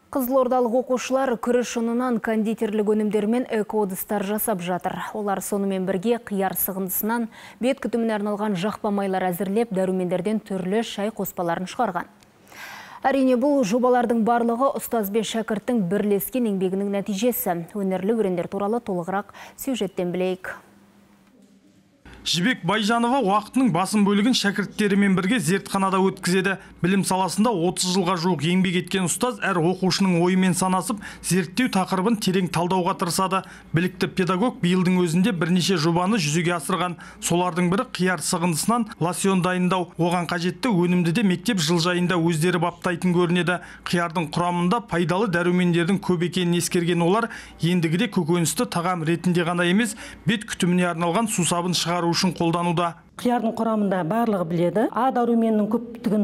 Қызылордалық оқушылар күріш ұнынан кондитерлік өнімдер мен эко-ыдыстар жасап жатыр. Олар сонымен бірге қияр сығындысынан бет күтіміне арналған жақпа майлар әзірлеп, дәрумендерден түрлі шай қоспаларын шығарған. Әрине, бұл жобалардың барлығы ұстаз бен шәкірттің бірлескен еңбегінің нәтижесі. Өнерлі өрендер туралы толығырақ сюжеттен білейік. Жібек Байжанова уақытының басым бөлігін шәкірттерімен бірге зертханада өткізеді. Білім саласында 30 жылға жуық еңбек еткен ұстаз әр оқушының ойымен санасып, зерттеу тақырыбын терең талдауға тырысады. Білікті педагог биылдың өзінде бірнеше жобаны жүзеге асырған. Солардың бірі қияр сығындысынан лосьон дайындау. Оған қажетті өнімді де мектеп жылжайында өздері баптайтын көрінеді. Қиярдың құрамында пайдалы дәрумендердің көп екенін ескерген олар ендігіде көкөністі тағам ретінде ғана емес, бет күтіміне арналған сусабын шығару үшін қолдануда. Қиярдың құрамында барлығы біледі. А дәруменінің көптігін,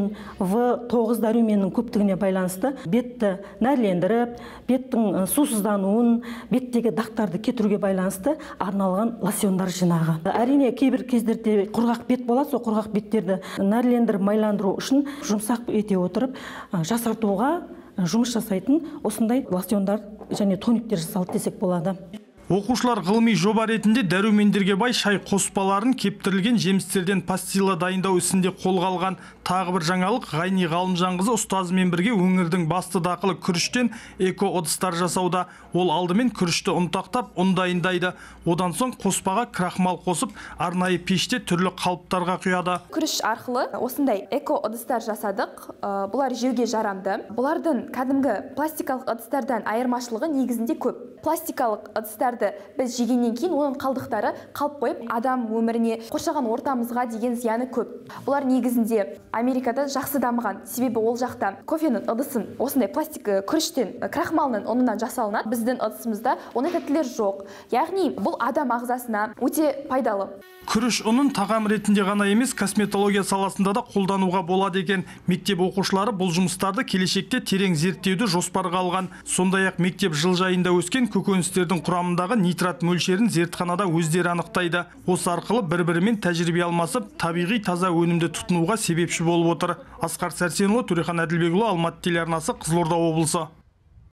В9 дәруменінің көптігіне байланысты бетті нәрлендіріп, беттің сусыздануын, беттегі дақтарды кетіруге байланысты арналған лосьондар жинағы. Әрине, кейбір кездерде құрғақ бет болады, сол құрғақ беттерді нәрлендіріп, майландыру үшін жұмсақ ете отырып, жасартуға жұмыс жасайтын осындай лосьондар және тониктер жасалды десек болады. Оқушылар ғылыми жоба ретінде дәрумендерге бай шай қоспаларын кептірілген жемістерден пастила дайындау ісінде қолға алған. Тағы бір жаңалық, Ғайни Ғалымжанқызы ұстазымен бірге өңірдің басты дақылы күріштен эко-ыдыстар жасауда. Ол алдымен күрішті ұнтақтап, ұн дайындайды. Одан соң қоспаға крахмал қосып, арнайы пеште түрлі қалыптарға құяды. Күріш арқылы осындай эко-ыдыстар жасадық. Бұлар жеуге жарамды. Бұлардың кәдімгі пластикалық ыдыстардан айырмашылығы негізінде көп. Пластикалық ыдыстарды біз жегеннен кейін оның қалдықтары қалып қойып, адам өміріне, қоршаған ортамызға деген зияны көп. Бұлар негізінде Америкада жақсы дамыған, себебі ол жақта кофенің ыдысын осындай пластик күріштен, крахмалының ұнынан жасалынады. Біздің ыдысымызда ондай тәттілер жоқ. Яғни бұл адам ағзасына өте пайдалы. Күріш ұнын тағам ретінде ғана емес, косметология саласында да қолдануға болады екен. Мектеп оқушылары бұл жұмыстарды келешекте терең зерттеуді жоспарға алған. Сондай-ақ мектеп жылжайында өскен көкөністердің құрамындағы нитрат мөлшерін зертханада өздері анықтайды. Осы арқылы бір-бірімен тәжірибе алмасып, табиғи таза өнімді тұтынуға себепші болып отыр. Асқар Сәрсенұлы, Төрехан Әділбекұлы, Алматы телеарнасы, Қызылорда облысы.